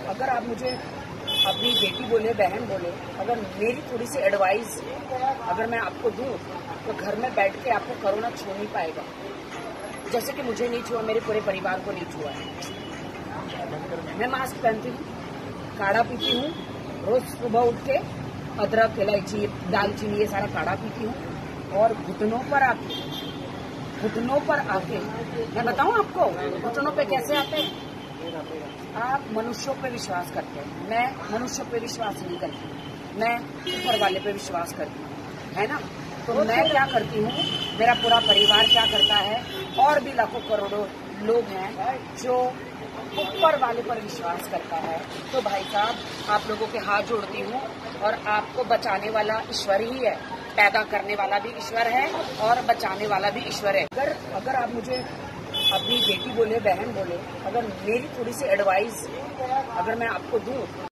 अगर आप मुझे अपनी बेटी बोले, बहन बोले, अगर मेरी थोड़ी सी एडवाइस अगर मैं आपको दूं तो घर में बैठ के आपको कोरोना छू नहीं पाएगा। जैसे कि मुझे नहीं छुआ, मेरे पूरे परिवार को नहीं छुआ है। मैं मास्क पहनती हूँ, काढ़ा पीती हूँ, रोज सुबह उठ के अदरक, इलायची, दालचीनी ये सारा काढ़ा पीती हूँ। और घुटनों पर आके मैं बताऊं आपको घुटनों पे कैसे आते हैं। आप मनुष्यों पे विश्वास करते हैं, मैं मनुष्यों पे विश्वास नहीं करती, मैं ऊपर वाले पे विश्वास करती हूँ, है ना। तो मैं क्या करती हूँ, मेरा पूरा परिवार क्या करता है, और भी लाखों करोड़ों लोग हैं जो ऊपर वाले पर विश्वास करता है। तो भाई साहब, आप लोगों के हाथ जोड़ती हूँ, और आपको बचाने वाला ईश्वर ही है, पैदा करने वाला भी ईश्वर है और बचाने वाला भी ईश्वर है। अगर आप मुझे अपनी बेटी बोले, बहन बोले, अगर मेरी थोड़ी सी एडवाइस अगर मैं आपको दूं